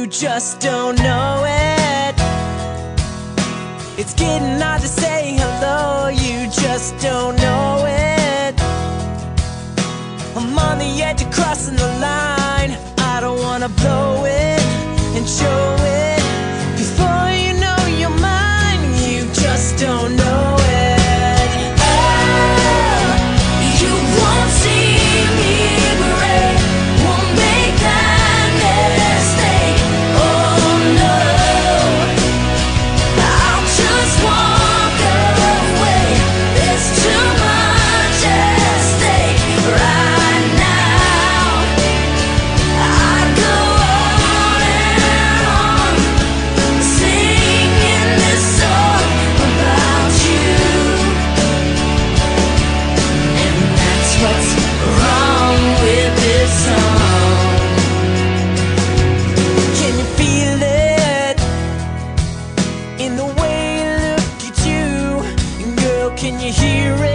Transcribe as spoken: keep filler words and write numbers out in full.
just don't know it. It's getting hard to say hello, you just don't know it. I'm on the edge of crossing the line. I don't wanna blow it and show it. Before you know you're mine, you just don't know it. Oh, you won't see me break, won't make that mistake. Oh no, I'll just walk away. There's too much at stake right now. I go on and on, singing this song about you. And that's what's wrong with this song. Can you feel it in the way I look at you? And girl, can you hear